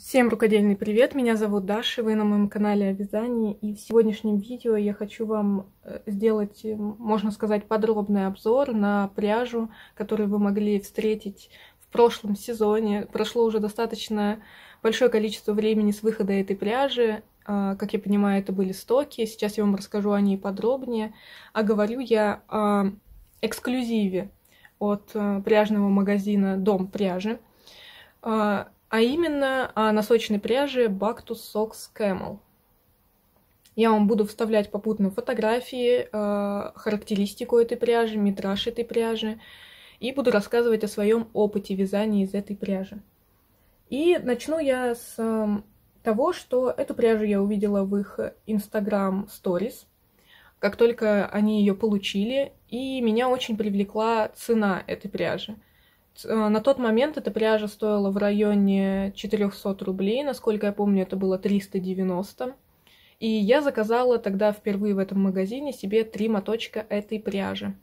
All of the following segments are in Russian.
Всем рукодельный привет, меня зовут Даша, вы на моем канале о вязании, и в сегодняшнем видео я хочу вам сделать, можно сказать, подробный обзор на пряжу, которую вы могли встретить в прошлом сезоне. Прошло уже достаточно большое количество времени с выхода этой пряжи, как я понимаю, это были стоки, сейчас я вам расскажу о ней подробнее, а говорю я о эксклюзиве от пряжного магазина Дом пряжи. А именно о носочной пряже Bactus Socks Camel. Я вам буду вставлять попутно фотографии, характеристику этой пряжи, метраж этой пряжи, и буду рассказывать о своем опыте вязания из этой пряжи. И начну я с того, что эту пряжу я увидела в их Instagram Stories, как только они ее получили, и меня очень привлекла цена этой пряжи. На тот момент эта пряжа стоила в районе 400 рублей, насколько я помню, это было 390. И я заказала тогда впервые в этом магазине себе 3 моточка этой пряжи.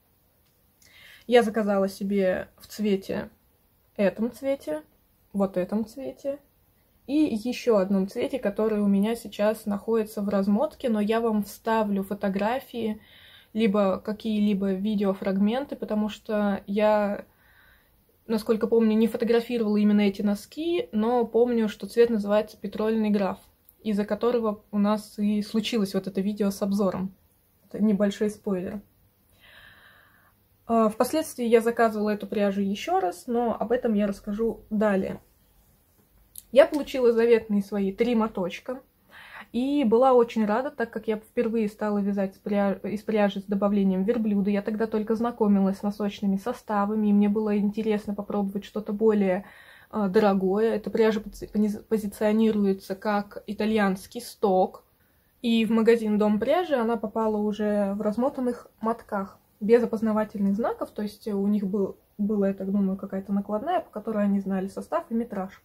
Я заказала себе в этом цвете, вот этом цвете и еще одном цвете, который у меня сейчас находится в размотке, но я вам вставлю фотографии, либо какие-либо видеофрагменты, потому что я, насколько помню, не фотографировала именно эти носки, но помню, что цвет называется петрольный граф, из-за которого у нас и случилось вот это видео с обзором. Это небольшой спойлер. Впоследствии я заказывала эту пряжу еще раз, но об этом я расскажу далее. Я получила заветные свои 3 моточка. И была очень рада, так как я впервые стала вязать из пряжи с добавлением верблюда. Я тогда только знакомилась с носочными составами, и мне было интересно попробовать что-то более дорогое. Эта пряжа позиционируется как итальянский сток. И в магазин Дом пряжи она попала уже в размотанных мотках, без опознавательных знаков. То есть у них была, я так думаю, какая-то накладная, по которой они знали состав и метраж.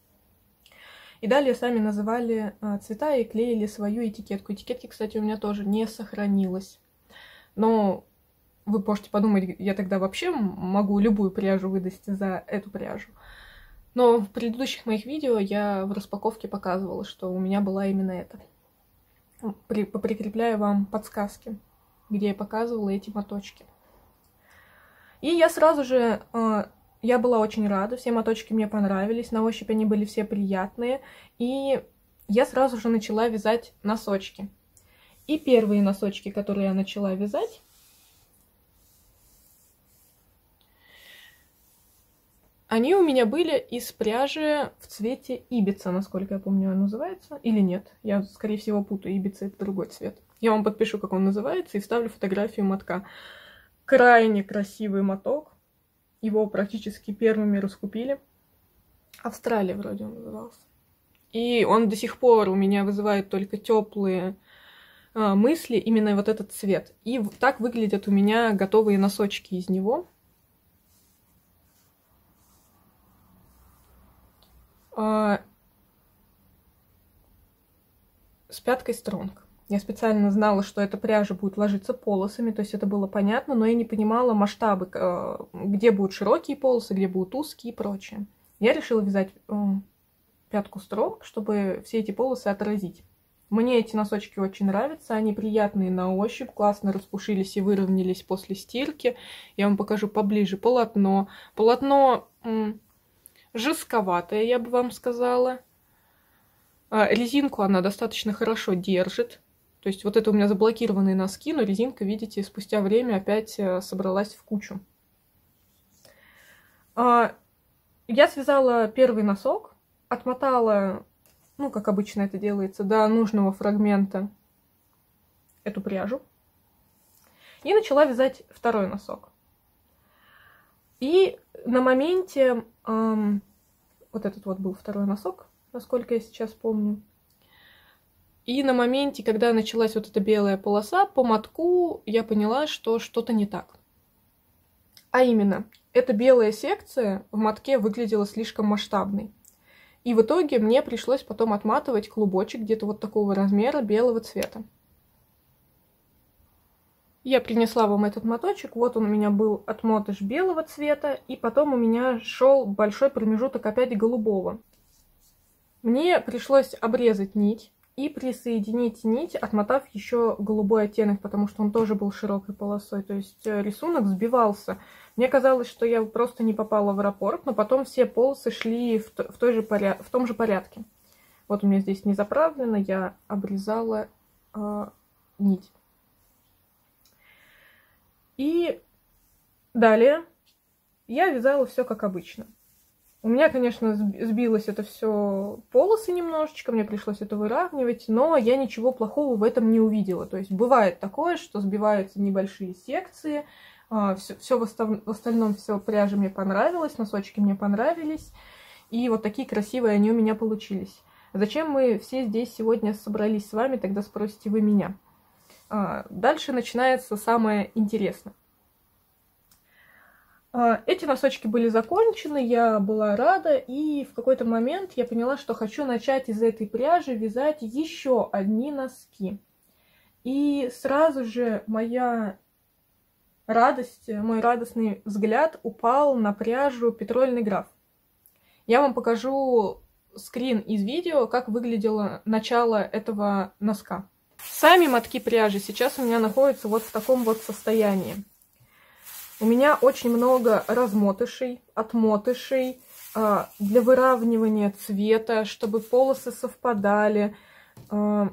И далее сами называли цвета и клеили свою этикетку. Этикетки, кстати, у меня тоже не сохранилось. Но вы можете подумать, я тогда вообще могу любую пряжу выдать за эту пряжу. Но в предыдущих моих видео я в распаковке показывала, что у меня была именно эта. Прикрепляю вам подсказки, где я показывала эти моточки. И я сразу же... Я была очень рада, все моточки мне понравились, на ощупь они были все приятные, и я сразу же начала вязать носочки. И первые носочки, которые я начала вязать, они у меня были из пряжи в цвете ибица, насколько я помню, он называется, или нет. Я, скорее всего, путаю, ибица это другой цвет. Я вам подпишу, как он называется, и вставлю фотографию мотка. Крайне красивый моток. Его практически первыми раскупили. Австралия вроде он назывался. И он до сих пор у меня вызывает только теплые мысли, именно вот этот цвет. И так выглядят у меня готовые носочки из него. С пяткой стронг. Я специально знала, что эта пряжа будет ложиться полосами, то есть это было понятно, но я не понимала масштабы, где будут широкие полосы, где будут узкие и прочее. Я решила вязать пятку стронг, чтобы все эти полосы отразить. Мне эти носочки очень нравятся, они приятные на ощупь, классно распушились и выровнялись после стирки. Я вам покажу поближе полотно. Полотно жестковатое, я бы вам сказала. Резинку она достаточно хорошо держит. То есть вот это у меня заблокированные носки, но резинка, видите, спустя время опять собралась в кучу. Я связала первый носок, отмотала, ну, как обычно это делается, до нужного фрагмента эту пряжу. И начала вязать второй носок. И на моменте, вот этот вот был второй носок, насколько я сейчас помню. И на моменте, когда началась вот эта белая полоса, по мотку я поняла, что что-то не так. А именно, эта белая секция в мотке выглядела слишком масштабной. И в итоге мне пришлось потом отматывать клубочек где-то вот такого размера белого цвета. Я принесла вам этот моточек. Вот он у меня был отмотыш белого цвета. И потом у меня шел большой промежуток опять голубого. Мне пришлось обрезать нить и присоединить нить, отмотав еще голубой оттенок, потому что он тоже был широкой полосой. То есть рисунок сбивался. Мне казалось, что я просто не попала в раппорт, но потом все полосы шли в том же порядке. Вот у меня здесь не заправлено, я обрезала нить. И далее я вязала все как обычно. У меня, конечно, сбилось это все полосы немножечко, мне пришлось это выравнивать, но я ничего плохого в этом не увидела. То есть бывает такое, что сбиваются небольшие секции, все в остальном все пряжа мне понравилась, носочки мне понравились, и вот такие красивые они у меня получились. Зачем мы все здесь сегодня собрались с вами, тогда спросите вы меня. Дальше начинается самое интересное. Эти носочки были закончены, я была рада, и в какой-то момент я поняла, что хочу начать из этой пряжи вязать еще одни носки. И сразу же моя радость, мой радостный взгляд упал на пряжу Петрольный Граф. Я вам покажу скрин из видео, как выглядело начало этого носка. Сами мотки пряжи сейчас у меня находятся вот в таком вот состоянии. У меня очень много размотышей, отмотышей для выравнивания цвета, чтобы полосы совпадали. Вот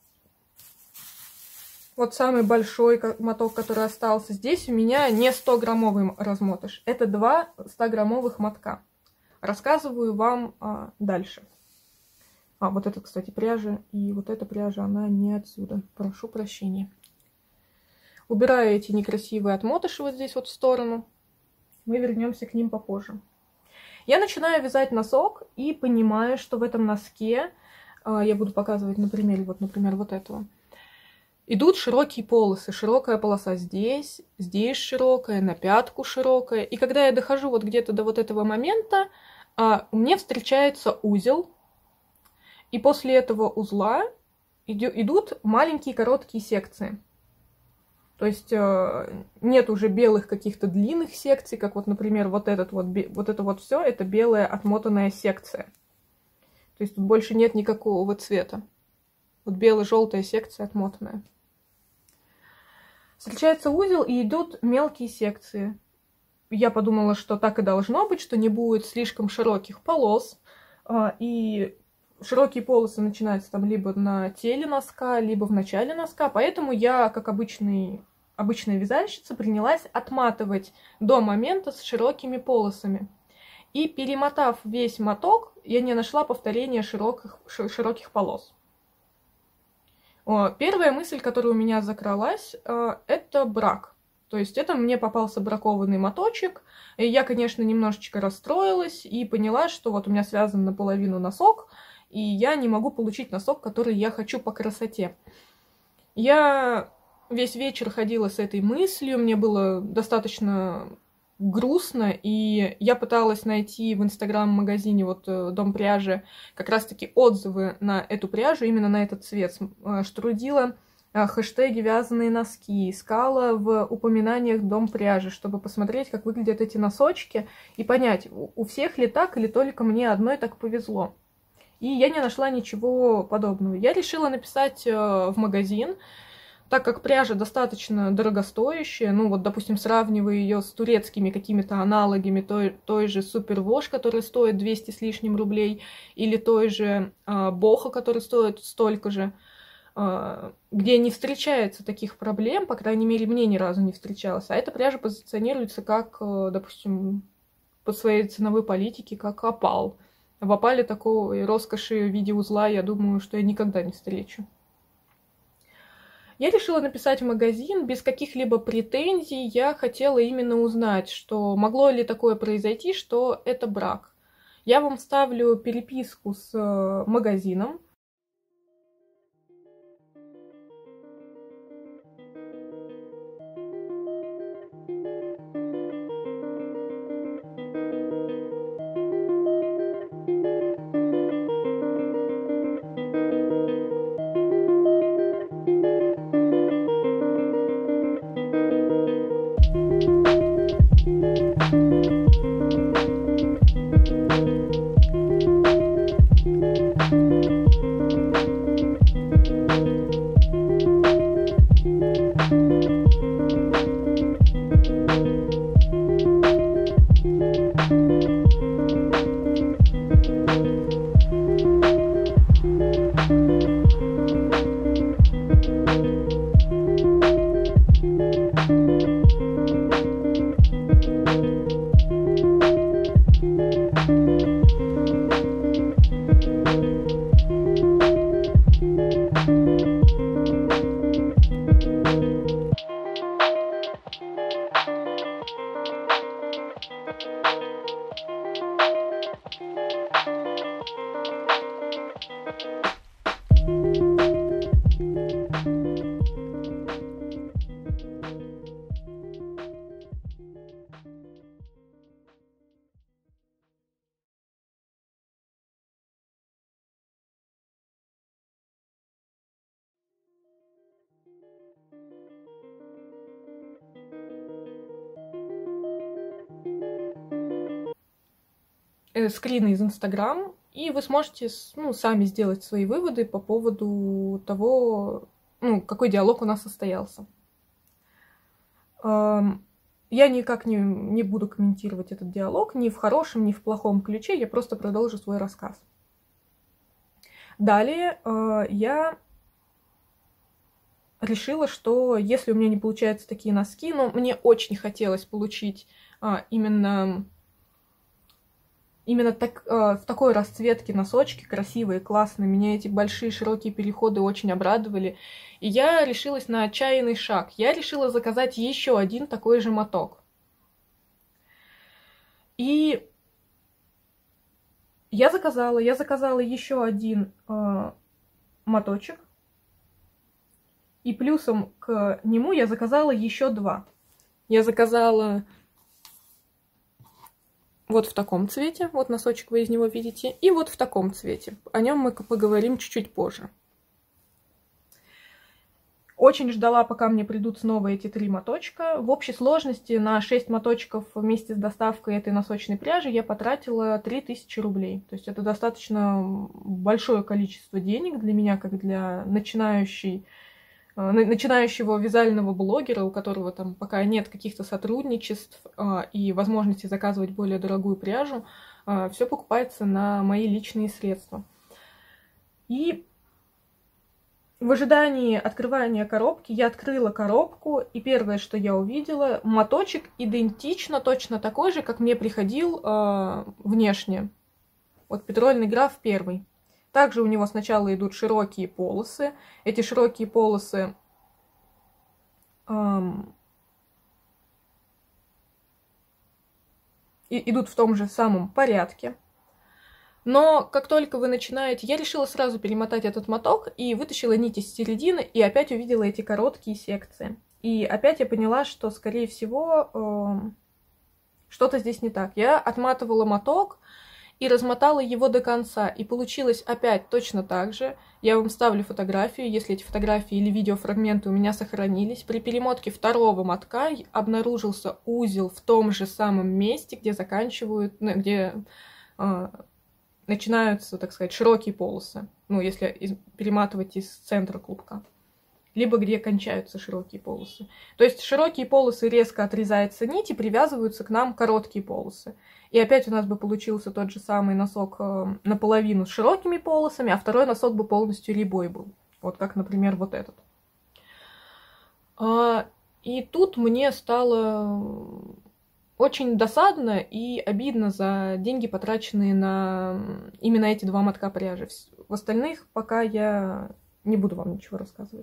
самый большой моток, который остался. Здесь у меня не 100-граммовый размотыш. Это 2 100-граммовых мотка. Рассказываю вам дальше. Вот это, кстати, пряжа. И вот эта пряжа, она не отсюда. Прошу прощения. Убираю эти некрасивые отмотыши вот здесь вот в сторону. Мы вернемся к ним попозже. Я начинаю вязать носок и понимаю, что в этом носке, я буду показывать на примере, например, вот этого, идут широкие полосы. Широкая полоса здесь, здесь широкая, на пятку широкая. И когда я дохожу вот где-то до вот этого момента, мне встречается узел. И после этого узла идут маленькие короткие секции. То есть нет уже белых каких-то длинных секций, как вот, например, вот это вот все, это белая отмотанная секция. То есть тут больше нет никакого цвета. Вот бело-желтая секция отмотанная. Встречается узел и идут мелкие секции. Я подумала, что так и должно быть, что не будет слишком широких полос. И широкие полосы начинаются там либо на теле носка, либо в начале носка. Поэтому я, как обычная вязальщица, принялась отматывать до момента с широкими полосами. И перемотав весь моток, я не нашла повторения широких полос. Первая мысль, которая у меня закралась, это брак. То есть это мне попался бракованный моточек. И я, конечно, немножечко расстроилась и поняла, что вот у меня связан наполовину носок, и я не могу получить носок, который я хочу по красоте. Я весь вечер ходила с этой мыслью, мне было достаточно грустно, и я пыталась найти в инстаграм-магазине вот Дом пряжи как раз-таки отзывы на эту пряжу, именно на этот цвет. Штрудила хэштеги «вязаные носки», искала в упоминаниях Дом пряжи, чтобы посмотреть, как выглядят эти носочки, и понять, у всех ли так, или только мне одной так повезло. И я не нашла ничего подобного. Я решила написать в магазин, так как пряжа достаточно дорогостоящая, ну вот, допустим, сравнивая ее с турецкими какими-то аналогами той же Супервош, которая стоит 200 с лишним рублей, или той же Боха, которая стоит столько же, где не встречается таких проблем, по крайней мере, мне ни разу не встречалось. А эта пряжа позиционируется как, допустим, по своей ценовой политике, как опал. В опале такой роскоши в виде узла, я думаю, что я никогда не встречу. Я решила написать в магазин без каких-либо претензий. Я хотела именно узнать, что могло ли такое произойти, что это брак. Я вам вставлю переписку с магазином. Скрины из Инстаграм, и вы сможете сами сделать свои выводы по поводу того, какой диалог у нас состоялся. Я никак не буду комментировать этот диалог ни в хорошем, ни в плохом ключе, я просто продолжу свой рассказ. Далее я решила, что если у меня не получаются такие носки, но мне очень хотелось получить именно в такой расцветке носочки, красивые, классные. Меня эти большие широкие переходы очень обрадовали. И я решилась на отчаянный шаг. Я решила заказать еще один такой же моток. И я заказала еще один моточек. И плюсом к нему я заказала еще два. Я заказала вот в таком цвете, вот носочек вы из него видите, и вот в таком цвете. О нем мы поговорим чуть-чуть позже. Очень ждала, пока мне придут снова эти 3 моточка. В общей сложности на 6 моточков вместе с доставкой этой носочной пряжи я потратила 3000 рублей. То есть это достаточно большое количество денег для меня, как для начинающего вязального блогера, у которого там пока нет каких-то сотрудничеств и возможности заказывать более дорогую пряжу. Все покупается на мои личные средства. И в ожидании открывания коробки я открыла коробку, и первое, что я увидела, моточек идентично, точно такой же, как мне приходил внешне. Вот Петрольный Граф 1. Также у него сначала идут широкие полосы. Эти широкие полосы идут в том же самом порядке. Но как только вы начинаете... Я решила сразу перемотать этот моток и вытащила нить из середины, и опять увидела эти короткие секции. И опять я поняла, что, скорее всего, что-то здесь не так. Я отматывала моток и размотала его до конца. И получилось опять точно так же. Я вам ставлю фотографию, если эти фотографии или видеофрагменты у меня сохранились. При перемотке второго мотка обнаружился узел в том же самом месте, где начинаются, так сказать, широкие полосы. Если перематывать из центра клубка. Либо где кончаются широкие полосы. То есть широкие полосы резко отрезается нить и привязываются к нам короткие полосы. И опять у нас бы получился тот же самый носок наполовину с широкими полосами, а второй носок бы полностью рябой был. Вот как, например, вот этот. И тут мне стало очень досадно и обидно за деньги, потраченные на именно эти 2 мотка пряжи. В остальных пока я не буду вам ничего рассказывать.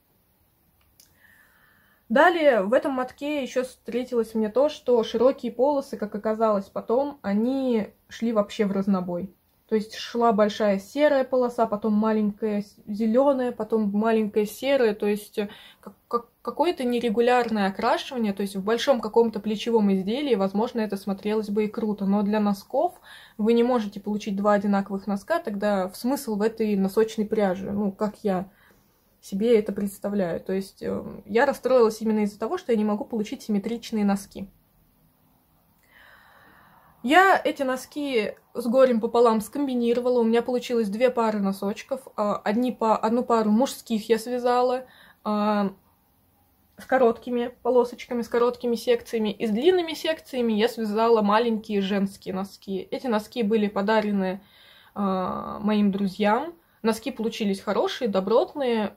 Далее в этом мотке еще встретилось мне то, что широкие полосы, как оказалось потом, они шли вообще в разнобой. То есть шла большая серая полоса, потом маленькая зеленая, потом маленькая серая. То есть какое-то нерегулярное окрашивание. То есть в большом каком-то плечевом изделии, возможно, это смотрелось бы и круто. Но для носков вы не можете получить 2 одинаковых носка, тогда смысл в этой носочной пряже, как я себе это представляю. То есть я расстроилась именно из-за того, что я не могу получить симметричные носки. Я эти носки с горем пополам скомбинировала. У меня получилось 2 пары носочков. Одну пару мужских я связала с короткими полосочками, с короткими секциями. И с длинными секциями я связала маленькие женские носки. Эти носки были подарены моим друзьям. Носки получились хорошие, добротные.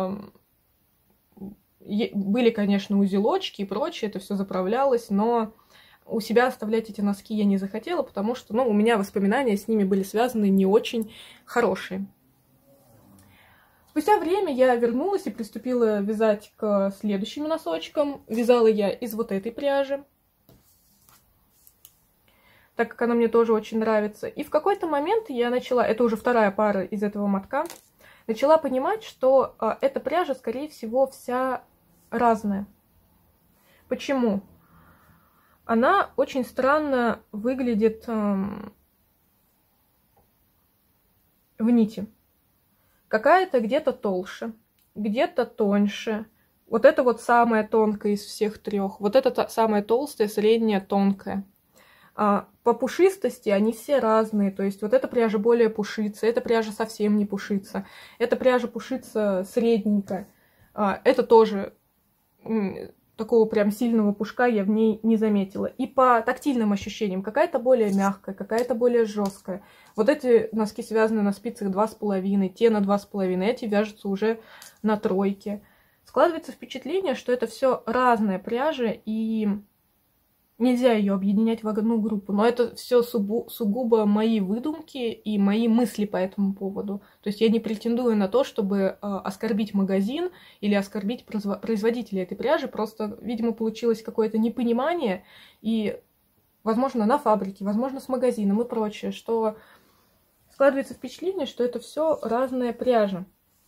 Были, конечно, узелочки и прочее, это все заправлялось, но у себя оставлять эти носки я не захотела, потому что, у меня воспоминания с ними были связаны не очень хорошие. Спустя время я вернулась и приступила вязать к следующим носочкам. Вязала я из вот этой пряжи. так как она мне тоже очень нравится. И в какой-то момент я начала, это уже вторая пара из этого мотка, начала понимать, что эта пряжа, скорее всего, вся разная. Почему? Она очень странно выглядит в нити. Какая-то где-то толще, где-то тоньше. Вот это вот самая тонкая из всех трех. Вот это самая толстая, средняя, тонкая. По пушистости они все разные. То есть вот эта пряжа более пушится, эта пряжа совсем не пушится. Эта пряжа пушится средненько. Это тоже такого прям сильного пушка я в ней не заметила. И по тактильным ощущениям какая-то более мягкая, какая-то более жесткая. Вот эти носки связаны на спицах 2,5, те на 2,5, эти вяжутся уже на 3. Складывается впечатление, что это все разная пряжа, и нельзя ее объединять в одну группу. Но это все сугубо мои выдумки и мои мысли по этому поводу. То есть я не претендую на то, чтобы оскорбить магазин или оскорбить производителя этой пряжи. Просто, видимо, получилось какое-то непонимание. И, возможно, на фабрике, возможно, с магазином и прочее, что складывается впечатление, что это все разная пряжа.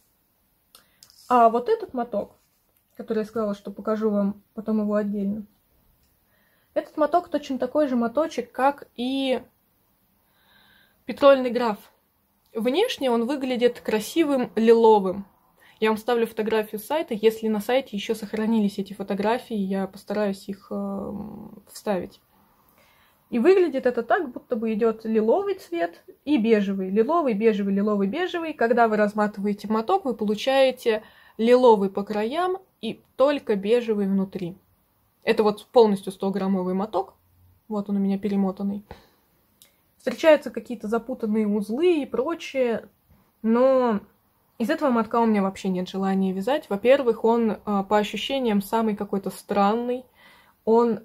А вот этот моток, который я сказала, что покажу вам потом его отдельно, этот моток точно такой же моточек, как и петрольный граф. Внешне он выглядит красивым лиловым. Я вам ставлю фотографию с сайта. Если на сайте еще сохранились эти фотографии, я постараюсь их вставить. И выглядит это так, будто бы идет лиловый цвет и бежевый. Лиловый, бежевый, лиловый, бежевый. Когда вы разматываете моток, вы получаете лиловый по краям и только бежевый внутри. Это вот полностью 100-граммовый моток. Вот он у меня перемотанный. Встречаются какие-то запутанные узлы и прочее. Но из этого мотка у меня вообще нет желания вязать. Во-первых, он по ощущениям самый какой-то странный. Он,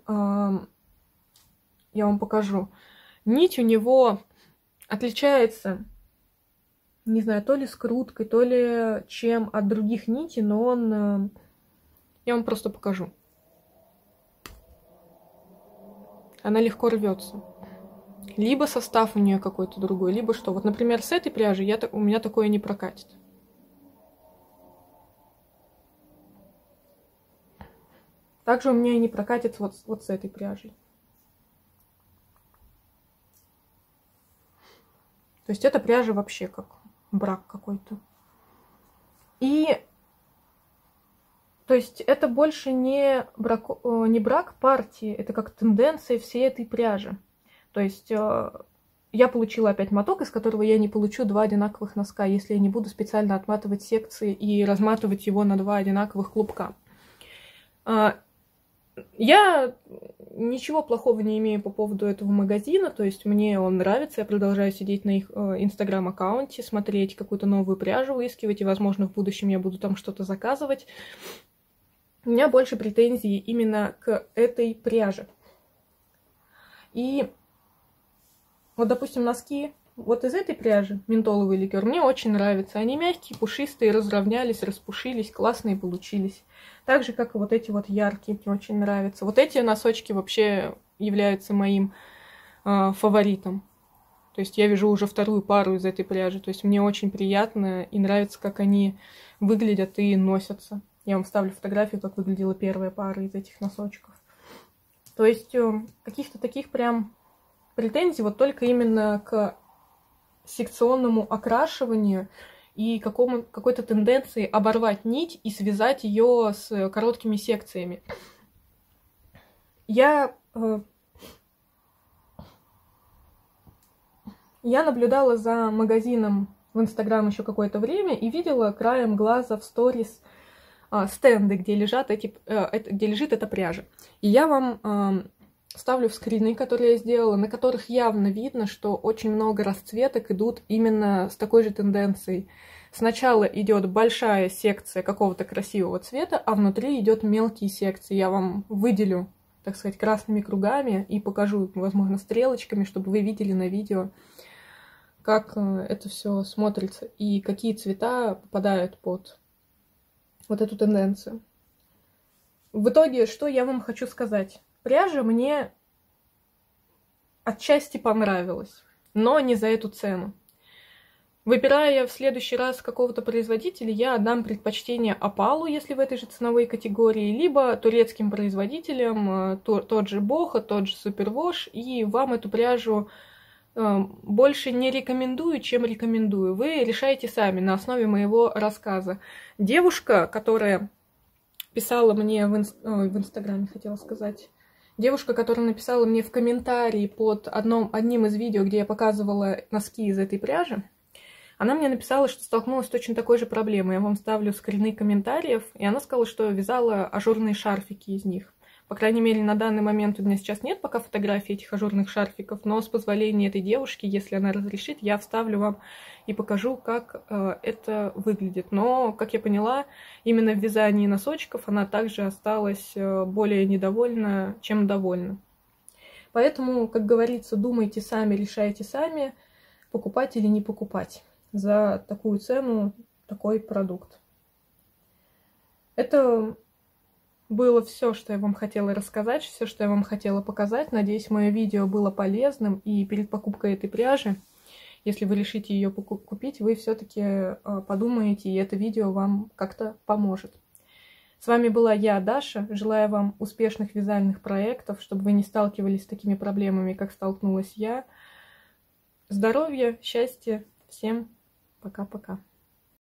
я вам покажу. Нить у него отличается, не знаю, то ли скруткой, то ли чем от других нитей, но он... Я вам просто покажу. Она легко рвется. Либо состав у нее какой-то другой, либо что. Вот, например, с этой пряжи у меня такое не прокатит. Также у меня и не прокатит вот с этой пряжей. То есть эта пряжа вообще как брак какой-то. И... То есть это больше не брак партии, это как тенденция всей этой пряжи. То есть я получила опять моток, из которого я не получу 2 одинаковых носка, если я не буду специально отматывать секции и разматывать его на 2 одинаковых клубка. Я ничего плохого не имею по поводу этого магазина, то есть мне он нравится, я продолжаю сидеть на их инстаграм-аккаунте, смотреть какую-то новую пряжу, выискивать, и, возможно, в будущем я буду там что-то заказывать. У меня больше претензий именно к этой пряже. И вот, допустим, носки вот из этой пряжи, ментоловый ликер, мне очень нравятся. Они мягкие, пушистые, разровнялись, распушились, классные получились. Так же, как и вот эти вот яркие, мне очень нравятся. Вот эти носочки вообще являются моим фаворитом. То есть я вяжу уже 2-ю пару из этой пряжи. То есть мне очень приятно и нравится, как они выглядят и носятся. Я вам вставлю фотографию, как выглядела 1-я пара из этих носочков. То есть каких-то таких прям претензий вот только именно к секционному окрашиванию и какой-то тенденции оборвать нить и связать ее с короткими секциями. Я наблюдала за магазином в Инстаграм еще какое-то время и видела краем глаза в сторис стенды, где лежит эта пряжа. И я вам ставлю скрины, которые я сделала, на которых явно видно, что очень много расцветок идут именно с такой же тенденцией. Сначала идет большая секция какого-то красивого цвета, а внутри идет мелкие секции. Я вам выделю, так сказать, красными кругами и покажу, возможно, стрелочками, чтобы вы видели на видео, как это все смотрится и какие цвета попадают под вот эту тенденцию. В итоге, что я вам хочу сказать? Пряжа мне отчасти понравилось, но не за эту цену. Выбирая в следующий раз какого-то производителя, я отдам предпочтение Опалу, если в этой же ценовой категории, либо турецким производителям, тот же Боха, тот же Супервош, и вам эту пряжу больше не рекомендую, чем рекомендую. Вы решаете сами на основе моего рассказа. Девушка, которая писала мне в Инстаграме, хотела сказать, девушка, которая написала мне в комментарии под одним из видео, где я показывала носки из этой пряжи, она мне написала, что столкнулась с точно такой же проблемой. Я вам ставлю скрины комментариев, и она сказала, что вязала ажурные шарфики из них. По крайней мере, на данный момент у меня сейчас нет пока фотографий этих ажурных шарфиков, но с позволения этой девушки, если она разрешит, я вставлю вам и покажу, как это выглядит. Но, как я поняла, именно в вязании носочков она также осталась более недовольна, чем довольна. Поэтому, как говорится, думайте сами, решайте сами, покупать или не покупать за такую цену такой продукт. Это было все, что я вам хотела рассказать, все, что я вам хотела показать. Надеюсь, мое видео было полезным, и перед покупкой этой пряжи, если вы решите ее купить, вы все-таки подумаете, и это видео вам как-то поможет. С вами была я, Даша. Желаю вам успешных вязальных проектов, чтобы вы не сталкивались с такими проблемами, как столкнулась я. Здоровья, счастья, всем пока-пока.